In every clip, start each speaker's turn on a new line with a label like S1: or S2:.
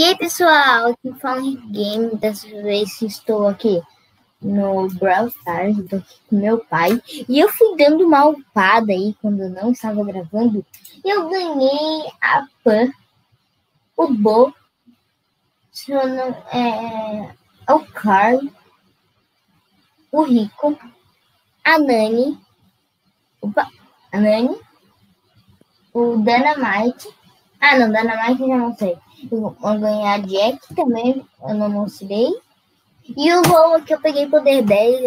S1: E aí, pessoal, aqui fala em game. Dessa vez estou aqui no Brawl Stars, estou aqui com meu pai. E eu fui dando uma upada aí quando eu não estava gravando. E eu ganhei a Pan, o Bo, o Carl, o Rico, a Nani, o Dynamite. Ah, não, Dynamite eu já mostrei. Eu vou ganhar a Jack também, eu não mostrei. E o Low que eu peguei poder 10,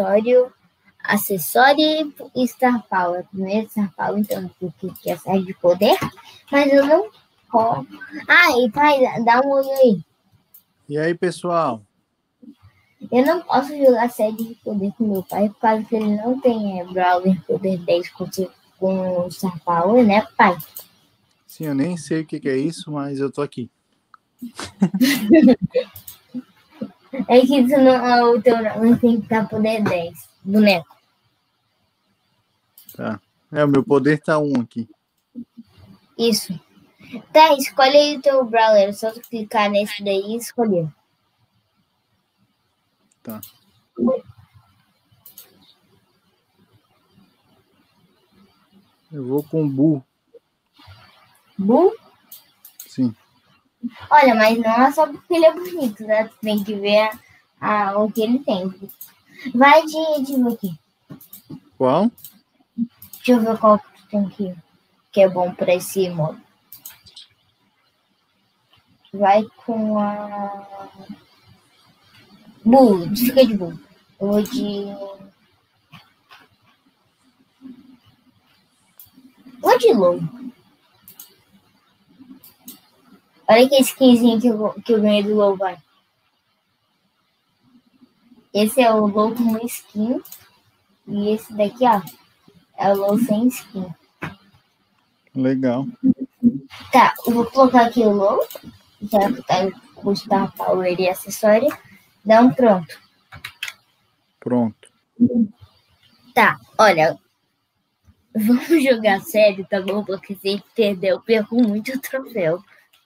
S1: acessório e Star Power. Primeiro Star Power, então, porque é a série de poder. Mas eu não posso. Ah, e pai, dá um olho aí.
S2: E aí, pessoal?
S1: Eu não posso jogar série de poder com meu pai, por causa que ele não tem Brawler poder 10 com Star Power, né, pai?
S2: Sim, eu nem sei o que é isso, mas eu tô aqui.
S1: É que isso não, o teu não tem que estar poder 10, boneco.
S2: Tá. O meu poder tá 1 aqui.
S1: Isso. Tá, escolhe aí o teu Brawler. Só tu clicar nesse daí e escolher.
S2: Tá. Eu vou com o Bull.
S1: Bull?
S2: Sim.
S1: Olha, mas não é só porque ele é bonito, né? Tu tem que ver o que ele tem. Vai de aqui.
S2: Qual?
S1: Deixa eu ver qual que tu tem aqui, que é bom pra esse modo. Vai com a Bull. Fica de Bull. Eu vou de Low. Olha que skinzinho que eu ganhei do Low, vai. Esse é o Low com skin. E esse daqui, ó, é o Low sem skin.
S2: Legal.
S1: Tá, eu vou colocar aqui o Low. Já tá com o Star Power e acessório. Dá um pronto.
S2: Pronto.
S1: Tá, olha. Vamos jogar sério, tá bom? Porque se ele perder, eu perco muito troféu.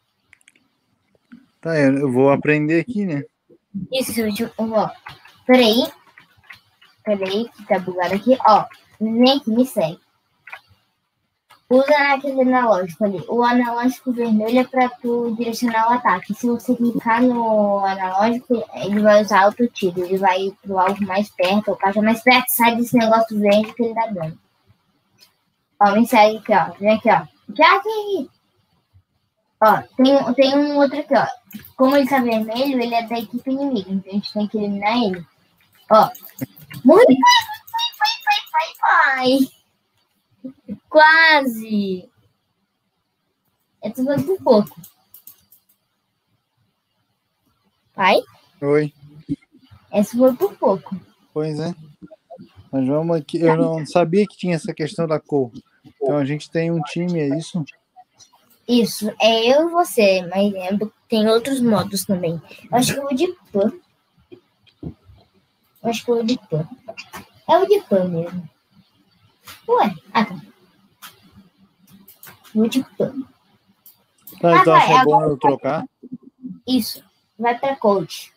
S2: Tá, eu vou aprender aqui, né?
S1: Isso, ó. Peraí, que tá bugado aqui. Ó, vem aqui, me segue. Usa aquele analógico ali. O analógico vermelho é pra tu direcionar o ataque. Se você clicar no analógico, ele vai usar outro tiro. Ele vai pro alvo mais perto, ou caixa mais perto, sai desse negócio verde que ele dá dano. Ó, me segue aqui, ó. Vem aqui, ó. Já aqui. Ó, tem um outro aqui, ó. Como ele tá vermelho, ele é da equipe inimiga. Então a gente tem que eliminar ele. Ó. Muito vai. Quase. Essa foi por pouco. Pai?
S2: Oi.
S1: Essa foi por pouco.
S2: Pois é. Mas vamos aqui. Eu não sabia que tinha essa questão da cor. Então a gente tem um time, é isso?
S1: Isso, é eu e você, mas tem outros modos também. Eu acho que eu vou de Pan. É o de Pan mesmo. Ué, tá. Vou de Pan.
S2: Tá, então acha bom eu trocar?
S1: Isso. Vai pra coach.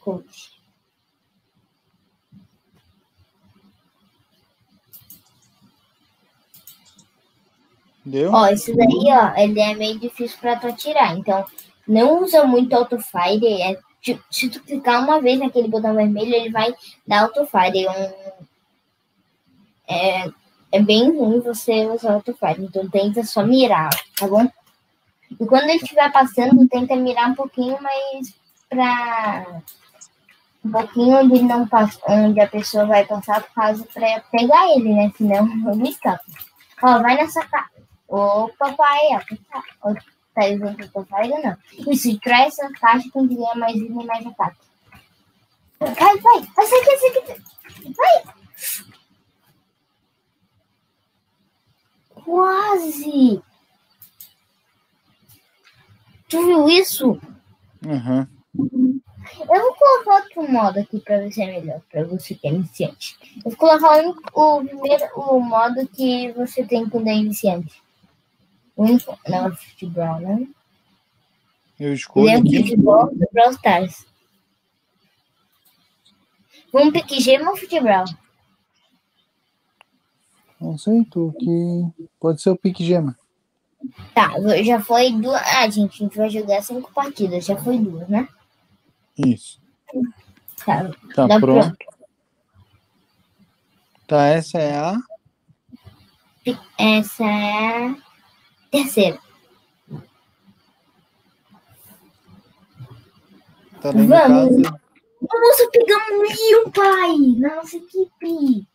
S2: Deu?
S1: Ó, esse daí, ó, ele é meio difícil pra tu atirar. Então, não usa muito autofire. Se tu clicar uma vez naquele botão vermelho, ele vai dar autofire. É bem ruim você usar autofire. Então, tenta só mirar, tá bom? E quando ele estiver passando, tenta mirar um pouquinho mais pra... Um pouquinho onde ele não passa, onde a pessoa vai passar por causa pra pegar ele, né? Senão ele escapa. Ó, vai nessa casa. Opa, pai, ó. Tá usando autofire ou não? Isso, traz essa caixa tem que ganhar mais vida e mais ataque. Vai. Sai aqui. Vai. Quase. Tu viu isso?
S2: Uhum.
S1: Eu vou colocar outro modo aqui pra ver se é melhor, pra você que é iniciante. Eu vou colocar o modo que você tem quando é iniciante. O único. Não, futebol, né?
S2: Eu escolho
S1: Lembro
S2: aqui.
S1: de volta do Brawl Stars. Vamos pique gema ou futebol?
S2: Não sei, pode ser o Pique Gema.
S1: Tá, já foi duas. Ah, gente, a gente vai jogar 5 partidas. Já foi 2, né?
S2: Isso.
S1: Tá,
S2: Tá
S1: dá
S2: pronto. Tá, essa é a...
S1: Essa é a terceira.
S2: Tá dando
S1: Vamos!
S2: casa.
S1: Nossa, pegamos um Leon, pai! Na nossa equipe!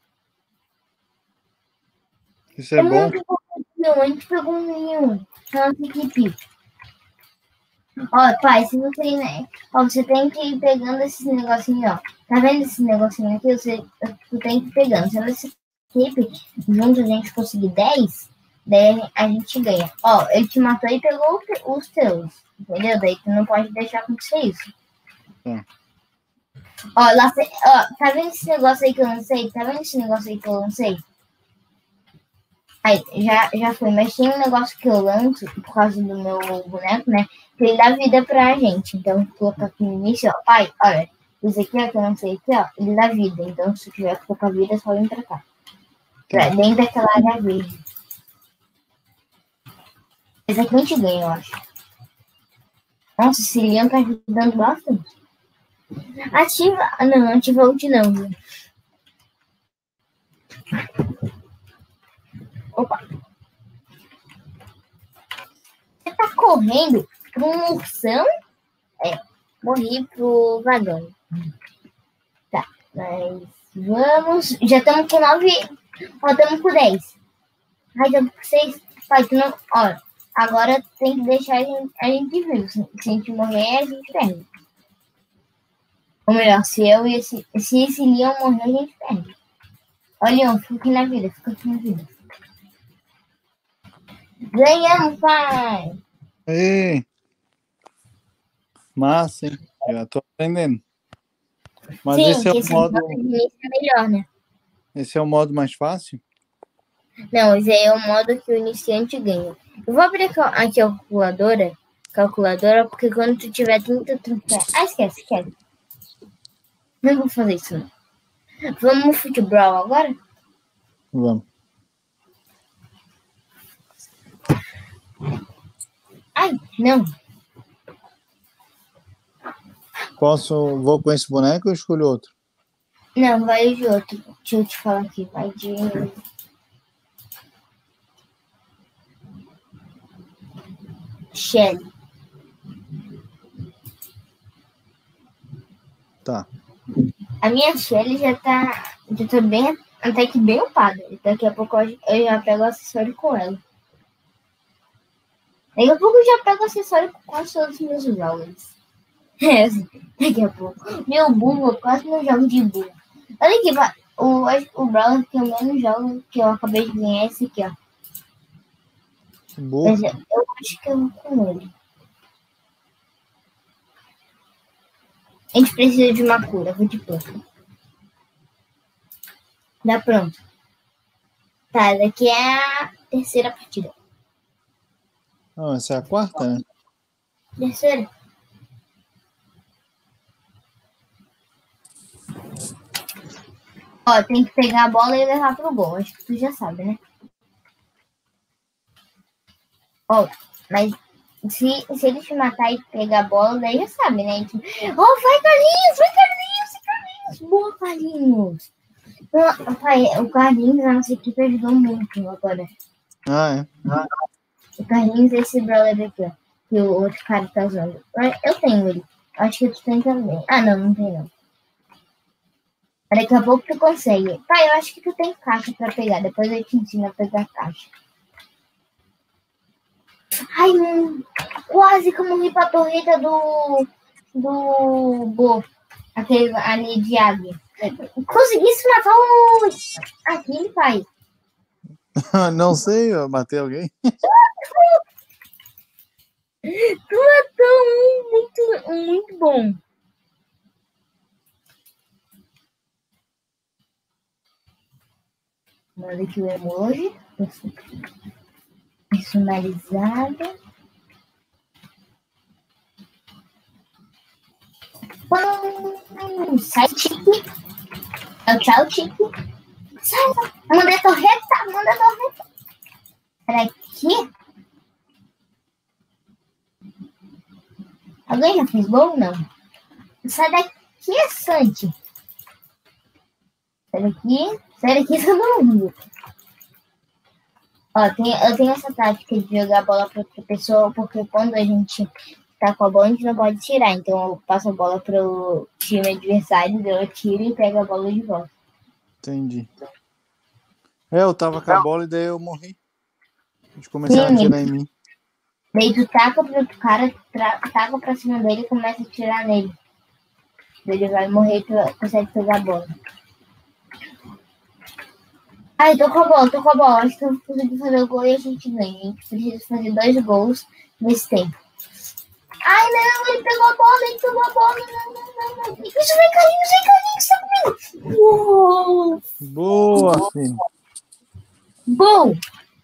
S2: Isso é bom.
S1: Não, a gente pegou um Leon na nossa equipe. Ó, pai, se você, né? Ó, você tem que ir pegando esses negocinhos, ó. Tá vendo esse negocinho aqui? Você tem que ir pegando. Se nessa equipe, junto a gente conseguir 10, daí a gente ganha. Ó, ele te matou e pegou os teus. Entendeu? Daí tu não pode deixar acontecer isso. Ó, lá, ó, tá vendo esse negócio aí que eu não sei? Tá vendo esse negócio aí que eu não sei? Aí, já foi, mas tem um negócio que eu lanço, por causa do meu boneco, né? Que ele dá vida pra gente. Então, vou colocar aqui no início, ó. Pai, olha, isso aqui, ó, que eu não sei aqui, ó, ele dá vida. Então, se tiver pouca vida, é só vir pra cá. Dentro daquela área verde. Esse aqui a gente ganha, eu acho. Nossa, esse leão tá ajudando bastante. Ativa. Não, ativa ult não, viu? Opa. Você tá correndo pra uma ursão? É, morri pro vagão. Tá, mas vamos. Já estamos com 9. Ó, estamos com 10. Ai, estamos com 6. Pai, tu não. Ó, agora tem que deixar a gente vivo. Se a gente morrer, a gente perde. Ou melhor, se esse leão morrer, a gente perde. Ó, leão, fica aqui na vida, fica aqui na vida. Ganhamos, pai!
S2: Ei, massa, hein? Já tô aprendendo. Mas
S1: sim,
S2: esse é o modo.
S1: De início é melhor, né?
S2: Esse é o modo mais fácil?
S1: Não, esse aí é o modo que o iniciante ganha. Eu vou abrir aqui a calculadora, porque quando tu tiver 30 troféus... Ah, esquece. Não vou fazer isso, não. Vamos no futebol agora?
S2: Vamos.
S1: Ai, não.
S2: Vou com esse boneco ou escolho outro?
S1: Não, vai de outro. Deixa eu te falar aqui. Vai de... Shelly.
S2: Tá.
S1: A minha Shelly já tá bem, até que bem upada. Daqui a pouco eu já pego o acessório com ela. Daqui a pouco eu já pego o acessório com quase todos os meus jogos. Daqui a pouco. Meu burro, eu quase não jogo de burro. Olha aqui, o Brawler que eu menos jogo, que eu acabei de ganhar, é esse aqui, ó. Mas eu acho que eu vou com ele. A gente precisa de uma cura, vou de pouco. Dá pronto. Tá, daqui é a terceira partida.
S2: Não, essa é a quarta, né?
S1: Terceira? Ó, tem que pegar a bola e levar pro gol. Acho que tu já sabe, né? Ó, mas se ele te matar e pegar a bola, daí já sabe, né? Ó, vai, Carlinhos! Boa, Carlinhos! Pai, o Carlinhos, a nossa equipe ajudou muito agora.
S2: Ah, é?
S1: O Carlinhos é esse brother aqui, ó. Que o outro cara tá usando. Eu tenho ele. Acho que tu tem também. Ah, não tem não. Daqui a pouco tu consegue. Pai, eu acho que tu tem caixa pra pegar. Depois eu te ensino a pegar caixa. Ai, quase que eu morri pra torreta do Bo. Aquele ali de águia. Consegui se matar o... Aquele, pai.
S2: Não sei, eu matei alguém.
S1: Tu matou muito bom. Manda aqui o emoji. Personalizada. Sai, Tique. Tchau, Tique. Sai, manda a torreta. Peraí, aqui. Alguém já fez gol? Não. Sai daqui, Santi. Sai daqui todo mundo. Ó, eu tenho essa tática de jogar a bola para outra pessoa, porque quando a gente tá com a bola, a gente não pode tirar. Então eu passo a bola pro time adversário, eu tiro e pego a bola de volta.
S2: Entendi. Eu tava com a bola e daí eu morri. Eles começaram a atirar em mim.
S1: Daí tu taca pro outro cara, taca pra cima dele e começa a atirar nele. Daí ele vai morrer e tu consegue pegar a bola. Ai, tô com a bola. Acho que eu consegui fazer o gol e a gente ganha. A gente precisa fazer 2 gols nesse tempo. Ai, não, ele pegou a bola. Não. Isso vem caindo, que você tá comigo.
S2: Boa, filho.
S1: Bom.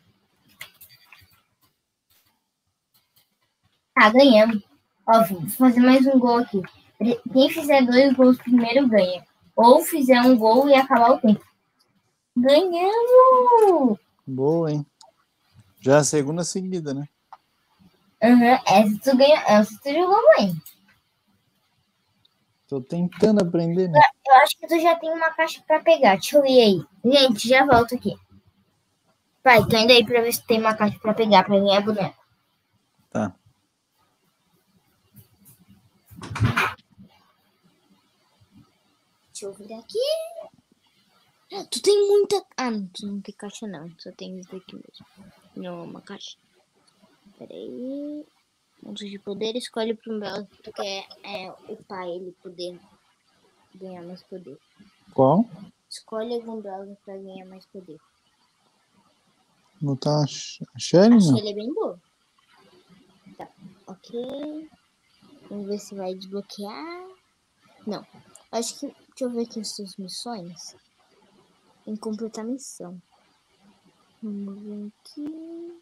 S1: Tá, ganhamos. Ó, vou fazer mais um gol aqui. Quem fizer 2 gols primeiro ganha. Ou fizer um gol e acabar o tempo. Ganhamos!
S2: Boa, hein? Já é a segunda seguida, né?
S1: Essa tu ganhou. Essa tu jogou bem.
S2: Tô tentando aprender, né?
S1: Eu acho que tu já tem uma caixa pra pegar. Deixa eu ir aí. Gente, já volto aqui. Pai, tô indo aí pra ver se tem uma caixa pra pegar pra ganhar boneco.
S2: Tá.
S1: Deixa eu vir aqui. Tu tem muita... Ah, não, tu não tem caixa não. Só tem isso daqui mesmo. Não, uma caixa. Pera aí. Pontos de poder. Escolhe pro Umbrella que tu quer upar ele poder ganhar mais poder.
S2: Qual?
S1: Escolhe algum Umbrella pra ganhar mais poder.
S2: Não tá a Shelly,
S1: A
S2: não?
S1: Shelly é bem boa. Tá, ok. Vamos ver se vai desbloquear. Não. Acho que... Deixa eu ver aqui as suas missões. Em completar missão. Vamos ver aqui.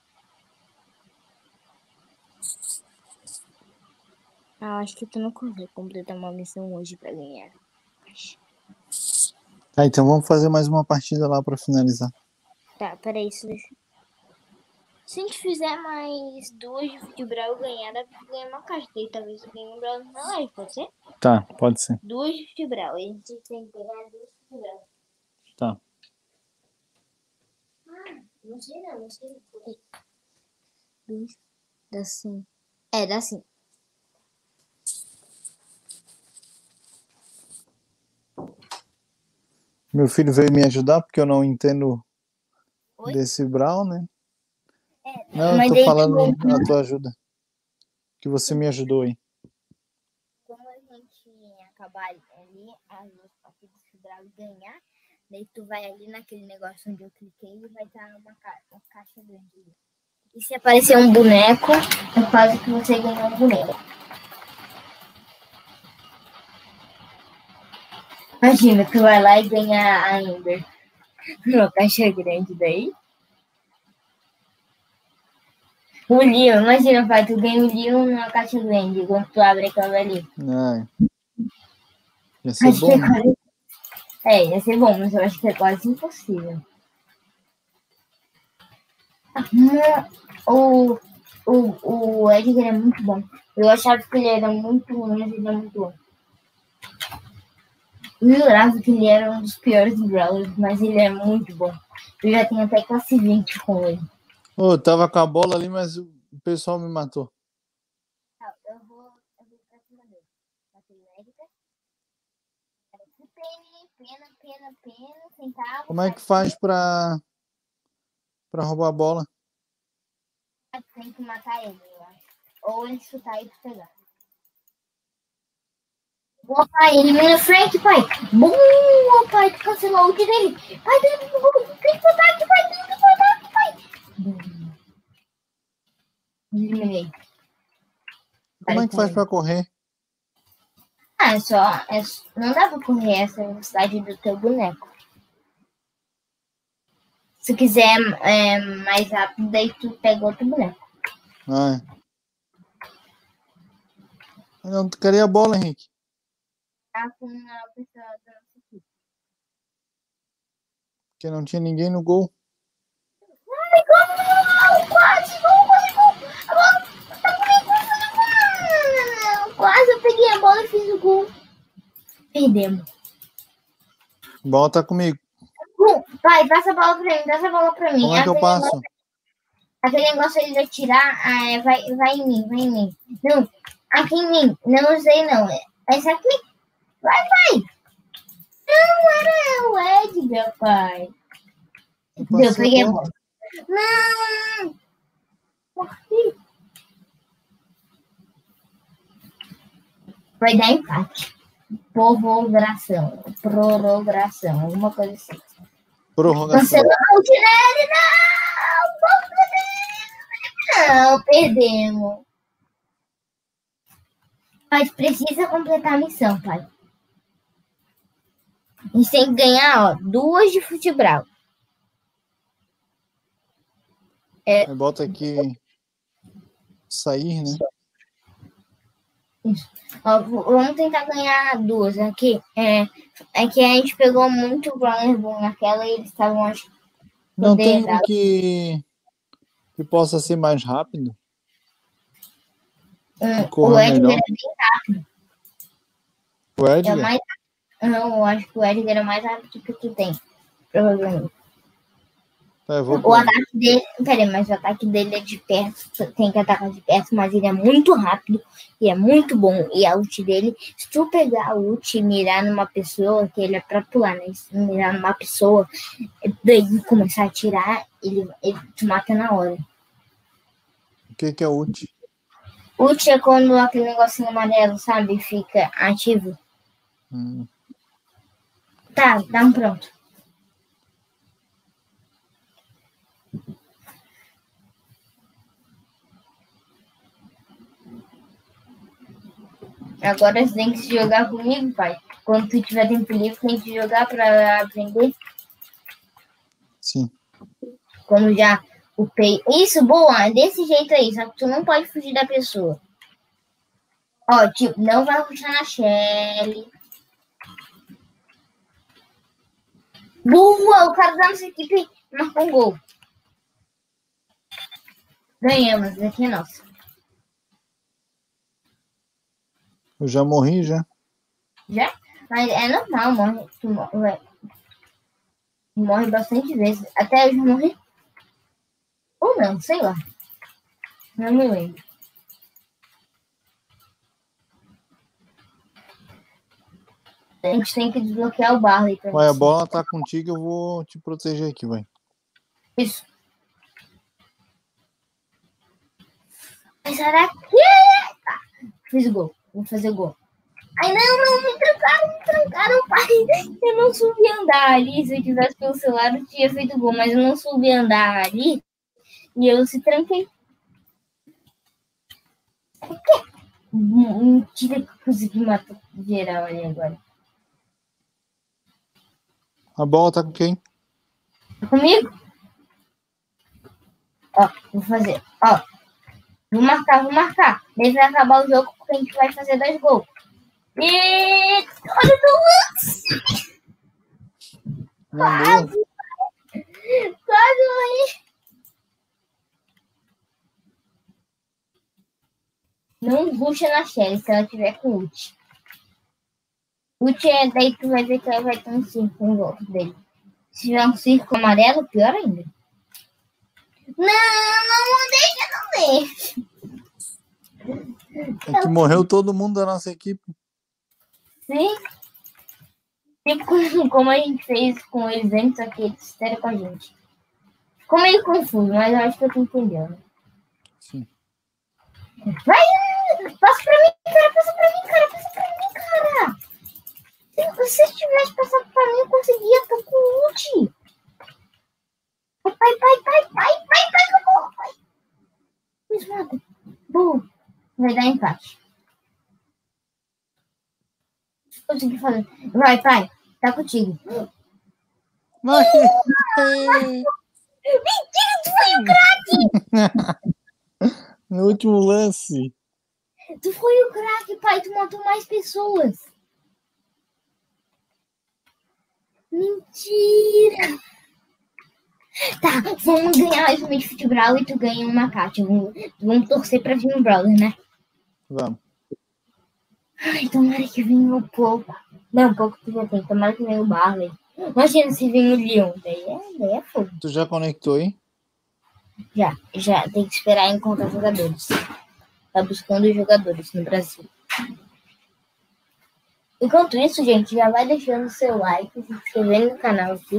S1: Ah, acho que tu não consegue completar uma missão hoje pra ganhar.
S2: Tá, então vamos fazer mais uma partida lá pra finalizar.
S1: Tá, peraí. Se a gente fizer mais 2 de Brawl ganhar, dá pra ganhar uma caixa. Daí talvez eu ganhe um Brawl na live, pode ser?
S2: Tá, pode ser.
S1: 2 de Brawl. A gente tem que pegar 2 de Brawl.
S2: Tá.
S1: Não sei não. Dá sim. Dá sim.
S2: Meu filho veio me ajudar porque eu não entendo
S1: Oi?
S2: desse Brawl, né? Não,
S1: mas
S2: eu tô
S1: daí
S2: falando a tua ajuda. Que você me ajudou aí.
S1: como a gente acabar ali, as duas partidas que o Brawl ganhar, daí tu vai ali naquele negócio onde eu cliquei e vai estar uma caixa grande. E se aparecer um boneco, é quase que você ganhou um boneco. Imagina, tu vai lá e ganha a Amber. Uma caixa grande daí. O Leon, imagina, pai, tu ganha o Leon numa caixa grande quando tu abre aquela ali.
S2: Ai. Ia ser
S1: Acho
S2: bom,
S1: que é
S2: né?
S1: quase... ia ser bom, mas eu acho que é quase impossível. O Edgar é muito bom. Eu achava que ele era muito ruim, mas ele é muito bom. Eu jurava que ele era um dos piores Brawlers, mas ele é muito bom. Eu já tenho até classe 20 com ele.
S2: Eu tava com a bola ali, mas o pessoal me matou.
S1: Eu vou pra cima dele. Batei o Edgar. Pena, centavo.
S2: Como é que faz pra roubar a bola?
S1: Tem que matar ele, eu acho. Ou ele chutar e pegar. Boa, pai, elimina o Frank, pai. Boa, pai, tu cancelou o ult dele. Pai, tem que ataque, pai. Eliminei.
S2: Como é que faz pra correr?
S1: Não dá pra correr essa velocidade do teu boneco. Se quiser mais rápido, daí tu pega outro boneco.
S2: Ah, é. Eu não queria a bola, Henrique.
S1: com a pessoa da nossa equipe.
S2: Porque não tinha ninguém no gol.
S1: Ai, gol! Quase, gol! A bola tá comigo! Quase eu peguei a bola e fiz o gol. Perdemos.
S2: A bola tá comigo.
S1: Vai, passa a bola pra mim,
S2: Como é que eu passo?
S1: Aquele negócio de atirar, vai em mim. Não, aqui em mim. Não usei, não. Esse aqui. Vai. Não, era o Edgar, pai. Eu peguei a bola. Não! Morri. Vai dar empate. Prorrogação, alguma coisa assim.
S2: Prorrogação.
S1: Não, perdemos. Mas precisa completar a missão, pai. A gente tem que ganhar, 2 de futebol.
S2: Bota aqui sair, né?
S1: Isso. Vamos tentar ganhar 2 aqui. É que a gente pegou muito Browner naquela e eles estavam, acho.
S2: Não tem um que possa ser mais rápido?
S1: O Edgar é bem rápido.
S2: O Edgar?
S1: Não, eu acho que o Edgar é mais rápido que tu tem. Provavelmente.
S2: O
S1: ataque dele. Peraí, mas o ataque dele é de perto. Tem que atacar de perto, mas ele é muito rápido e é muito bom. E a ult dele, se tu pegar a ult e mirar numa pessoa, que ele é pra pular, né? Se mirar numa pessoa, daí começar a atirar, ele te mata na hora.
S2: O que é ult?
S1: Ult é quando aquele negocinho amarelo, sabe? Fica ativo. Tá, pronto. Agora você tem que jogar comigo, pai. Quando tu tiver tempo livre, tem que jogar pra aprender.
S2: Sim.
S1: Como já upei. Isso, boa, desse jeito aí. Só que tu não pode fugir da pessoa. Ó, tipo, não vai rushar na Shelly. Boa, o cara da nossa equipe marcou um gol. Ganhamos, esse aqui é nosso.
S2: Eu já morri, já.
S1: Já? Mas é normal, morre bastante vezes. Até eu já morri. Ou não, sei lá. Não me lembro. A gente tem que desbloquear o Barley.
S2: Vai, a bola tá contigo, eu vou te proteger aqui, vai.
S1: Isso. Mas será que... Fiz o gol. Vou fazer o gol. Ai, não, me trancaram, pai. Eu não subi andar ali. Se eu tivesse pelo celular, eu tinha feito gol. Mas eu não subi andar ali. E eu se tranquei. Mentira que eu consegui matar geral ali agora.
S2: A bola tá com quem?
S1: Tá comigo? Ó, vou fazer. Ó, vou marcar. Daí vai acabar o jogo porque a gente vai fazer 2 gols. E... Olha o lance! Quase morri. Não rusha na Shelly se ela tiver com ult. Ult é daí tu vai ver que ela vai ter um círculo em volta dele. Se tiver um círculo amarelo, pior ainda. Não deixa.
S2: É que morreu todo mundo da nossa equipe.
S1: Sim. Tipo como a gente fez com eles antes, aqui eles fizeram com a gente. Ficou meio confuso, mas eu acho que eu tô entendendo.
S2: Sim.
S1: Vai! Passa pra mim, cara! Se você tivesse passado pra mim, eu conseguia, tô com ult. Vai. Me mata. Boa. Vai dar empate. Consegui fazer. Vai, pai. Tá contigo.
S2: Mentira,
S1: tu foi o craque!
S2: No último lance.
S1: Tu foi o craque, pai. Tu matou mais pessoas. Mentira! Tá, vamos ganhar mais uma de futebol e tu ganha uma Kátia. Vamos torcer pra vir um Brawler, né?
S2: Vamos.
S1: Ai, tomara que venha o Poco. Não, o Poco tu já tem. Tomara que venha o Barley. Imagina se vem o Leon. Daí é fogo.
S2: Tu já conectou aí?
S1: Já. Tem que esperar encontrar jogadores. Tá buscando jogadores no Brasil. Enquanto isso, gente, já vai deixando o seu like, se inscrevendo no canal aqui.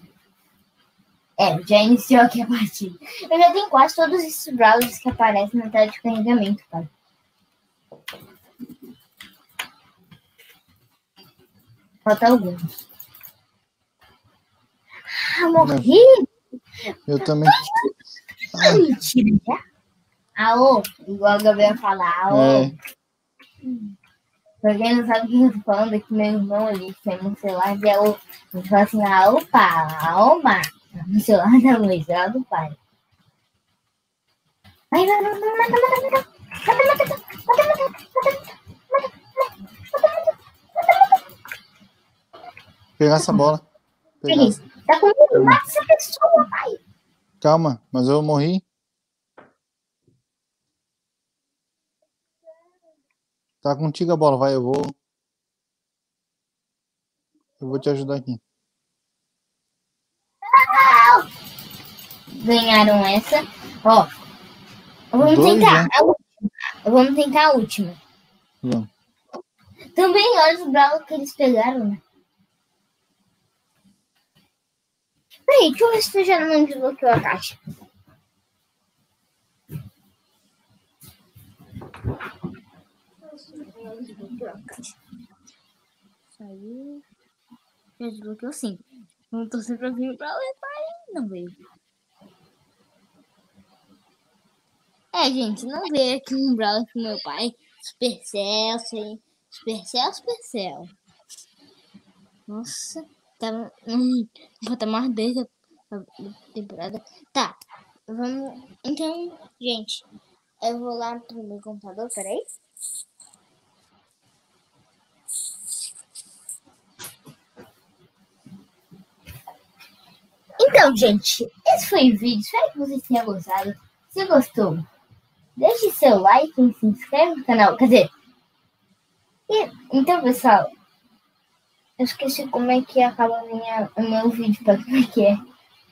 S1: Já iniciou aqui a partida. Eu já tenho quase todos esses browsers que aparecem na tela de carregamento, cara. Falta alguns. Morri!
S2: Eu também.
S1: Mentira, já? Aô, igual a Gabriel falar, aô. Pra quem não sabe o que eu tô falando, é que meu irmão ali, que tem no celular, e aô. Ele fala assim, aopa. No celular da mãe, celular do pai. Vai, mata.
S2: Pegar essa bola.
S1: Tá comigo, mata essa pessoa, pai.
S2: Calma, mas eu morri. Tá contigo a bola, vai, eu vou te ajudar aqui.
S1: Ganharam essa. Ó, vamos tentar a última.
S2: Vamos.
S1: Também olha os brawlers que eles pegaram, né? Peraí, deixa eu ver se tu já não desbloqueou a caixa. Saiu. Já desbloqueou sim. Vamos torcer pra vir o brawler, pai. Não veio. Gente, não veio aqui um brawler pro meu pai. Supercell, sim. Supercell. Nossa, tá mais 10 da temporada. Tá, vamos. Então, gente, eu vou lá pro meu computador, peraí. Então, gente, esse foi o vídeo. Espero que vocês tenham gostado. Se gostou, deixe seu like e se inscreve no canal. Quer dizer, então, pessoal, eu esqueci como é que acaba o meu vídeo, para como é que é.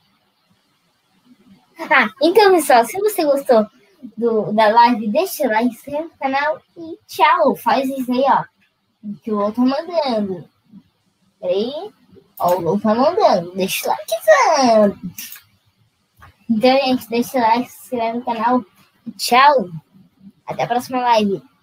S1: Então, pessoal, se você gostou da live, deixa o like, se inscreve no canal e tchau. Faz isso aí, ó. Que o Lou tá mandando. Peraí. Ó, o Lou tá mandando. Deixa o likezão. Então, gente, deixa o like, se inscreve no canal e tchau. Até a próxima live.